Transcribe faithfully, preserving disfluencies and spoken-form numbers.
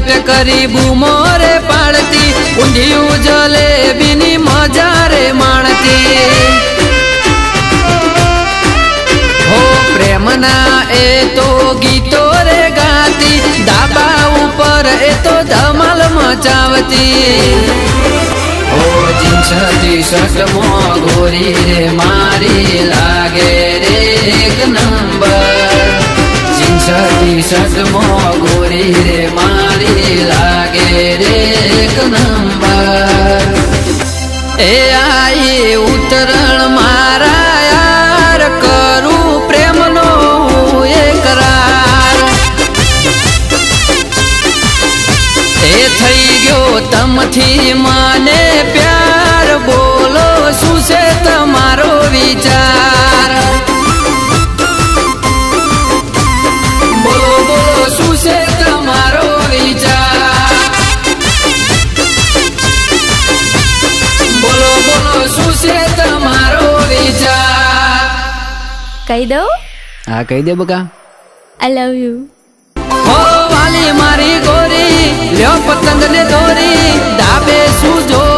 પેટ કરી બૂમો રે પાડતી, ઊંધિયું જલેબીની મજા રે માણતી। હો પ્રેમના એ તો ગીતો રે ગાતી, ધાબા ઉપર એ તો ધમાલ મચાવતી। ઓ જીન્સ ટી શર્ટ માં ગોરી રે મારી લાગે રે એક નંબર, જીન્સ ટી શર્ટ માં ગોરી રે મારી લાગે રે એક નંબર। એ આઈ ઉતરણ મારા યાર, કરું પ્રેમનો એકરાર। એ થઈ ગયો તમથી મને પ્યાર, બોલો શું છે તમારો વિચાર? બોલો બોલો શું છે તમારો વિચાર? બોલો બોલો શું છે તમારો વિચાર? કહી દઉં? હા કહી દે બકા। I love you. હો વાલી મારી ગોરી, લ્યો પતંગ ને દોરી, ધાબે શું જો